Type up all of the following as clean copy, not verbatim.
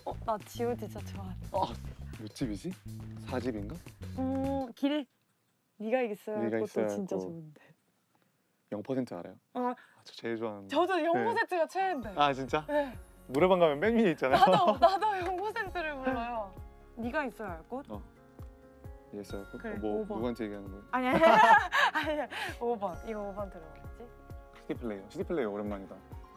나 G.O.D 진짜 좋아하는데. 몇 집이지? 4집인가? 길. 네가 있어야 할 네가 것도 있어야 진짜 할 것. 좋은데. 0% 알아요? 저 제일 좋아하는 거. 저도 0%가 최애인데. 아 진짜? 네. 노래방 가면 맨 위에 있잖아요. 나도 0%를 불러요. 네가 있어야 할 것? 있어요. 그래, 뭐 5번. 누구한테 얘기하는 거예요? 아니야. 5번. 이거 5번 들어보겠지? CD 플레이어 오랜만이다.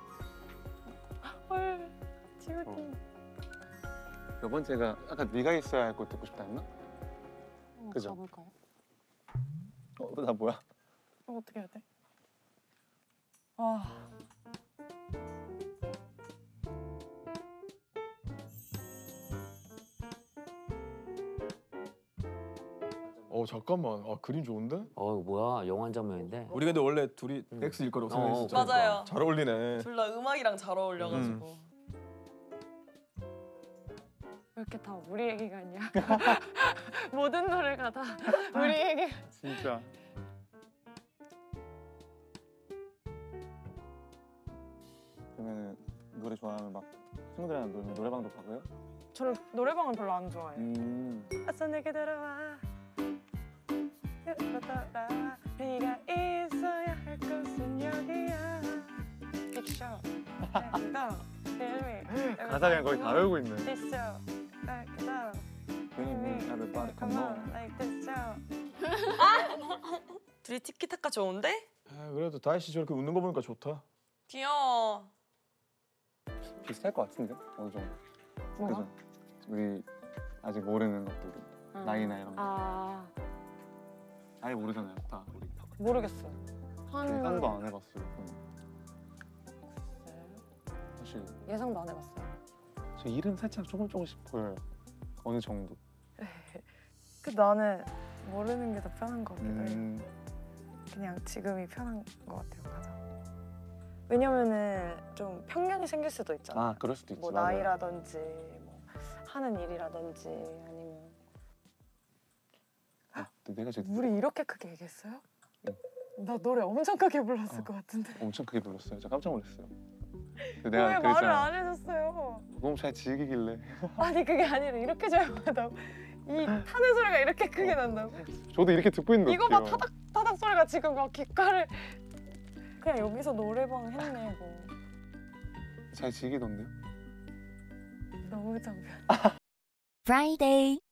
헐. G.O.D. 몇 번째가 아까 네가 있어야 할 것 듣고 싶다 했나? 그죠? 가볼까요? 나 뭐야? 어떻게 해야 돼? 와. 잠깐만. 그림 좋은데? 이거 뭐야? 영화 한 장면인데. 우리 근데 원래 둘이 X일 거라고 생각했었죠. 맞아요. 잘 어울리네. 둘 다 음악이랑 잘 어울려가지고. 왜 이렇게 다 우리 얘기가 아니야? 모든 노래가 다 우리 얘기. 진짜. 그러면 노래 좋아하면 막 친구들이랑 놀면 노래방도 가고요? 저는 노래방을 별로 안 좋아해요. 아싸 내게 돌아와. 돌아와. 네가 있어야 할 곳은 여기야. 빅쇼. 가사 그냥 거의 다 외우고 있네. 빅쇼. Everybody come on. Like this show. 둘이 티키타카 좋은데? 그래도 다혜 씨 저렇게 웃는 거 보니까 좋다. 귀여워. 비슷할 것 같은데? 어느 정도. 뭐가? 그죠? 우리 아직 모르는 것들이 나이나 이런 거 아예 모르잖아요 다. 모르겠어요. 예상도 안 해봤어요. 사실 예상도 안 해봤어요. 저 이름 살짝 조금씩 보여요. 어느 정도. 나는 모르는 게 더 편한 것 같기도 해요. 그냥 지금이 편한 것 같아요, 가장. 왜냐면은 좀 편견이 생길 수도 있잖아. 그럴 수도 있지. 뭐 맞아요. 나이라든지 뭐 하는 일이라든지 아니면 근데 내가 지금 우리 이렇게 크게 얘기했어요? 나 노래 엄청 크게 불렀을 것 같은데. 엄청 크게 불렀어요. 저 깜짝 놀랐어요. 근데 왜 내가 말을 그랬잖아. 안 해줬어요? 너무 잘 즐기길래. 아니 그게 아니라 이렇게 조용하다고. 이 타는 소리가 이렇게 크게 난다고? 저도 이렇게 듣고 있는데 이거 봐 어떡해요. 타닥타닥 소리가 지금 막 귓가를. 그냥 여기서 노래방 했네 뭐. 잘 즐기던데요? 너무 장편. Friday.